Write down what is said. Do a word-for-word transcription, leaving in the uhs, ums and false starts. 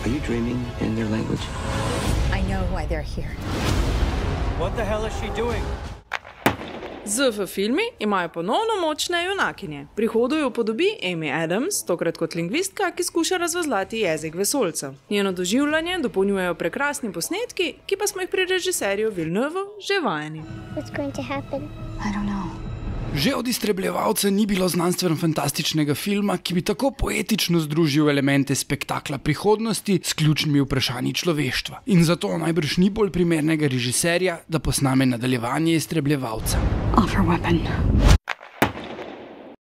Are you dreaming in their language? I know why they're here. What the hell is she doing? Z F filmi imajo ponovno močne junakinje. Prihodu jo podobi Amy Adams, tokrat kot lingvistka, ki skuša razvozlati jezik vesoljcev. Njeno doživljanje dopolnjujejo prekrasni posnetki, ki pa smo jih pri režiserju Villeneuvu že vajeni. What's going to happen? I don't know. Že od Iztrebljevalca ni bilo znanstveno-fantastičnega filma, ki bi tako poetično združil elemente spektakla prihodnosti s ključnimi vprašanji človeštva. In zato najbrž ni bolj primernega režiserja, da posname nadaljevanje Iztrebljevalca. Offer weapon.